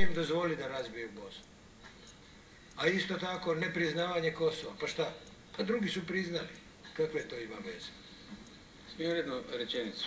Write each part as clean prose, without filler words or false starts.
im dozvoliti da razbiju Bosnu. A isto tako nepriznavanje Kosova. Pa šta? Pa drugi su priznali. Kakve to ima veze? Smijem jednu rečenicu.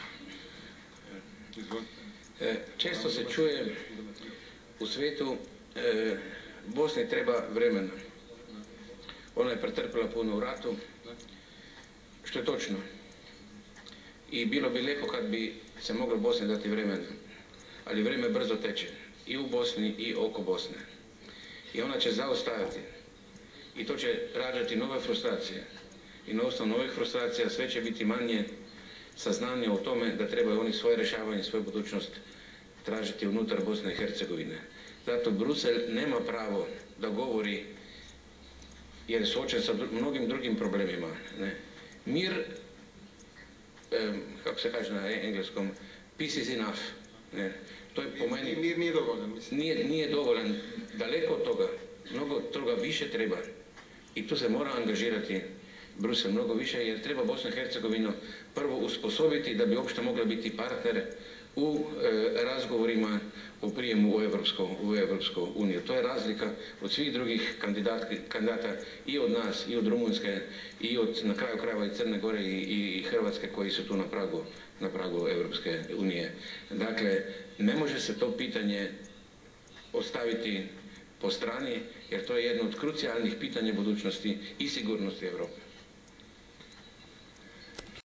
Često se čuje u svijetu Bosni treba vremena. Ona je pretrpila puno u ratu, što je točno. I bilo bi lijepo kad bi se moglo Bosni dati vremena. Ali vrijeme brzo teče. I u Bosni i oko Bosne. I ona će zaostajati. I to će rađati nove frustracije. I na osnovu novih frustracija sve će biti manje saznanja o tome da trebaju oni svoje rješavanje, svoju budućnost tražiti unutar Bosne i Hercegovine. Zato Bruxelles nema pravo da govori, jer je suočen sa mnogim drugim problemima. Ne? Mir, kako se kaže na engleskom, peace is enough. Ne? To je po meni... Mir nije dovoljan, mislim. Nije dovoljan. Daleko od toga. Mnogo toga više treba. I tu se mora angažirati Bruxelles mnogo više, jer treba Bosnu i Hercegovinu prvo usposobiti da bi uopšte mogla biti partner u razgovorima o prijemu u Europsku uniju. To je razlika od svih drugih kandidata i od nas, i od Rumunjske, i od na kraju krajeva i Crne Gore i Hrvatske koji su tu na pragu Europske unije. Dakle, ne može se to pitanje ostaviti po strani, jer to je jedno od krucijalnih pitanja budućnosti i sigurnosti Europe.